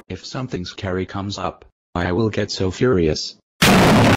If something scary comes up, I will get so furious.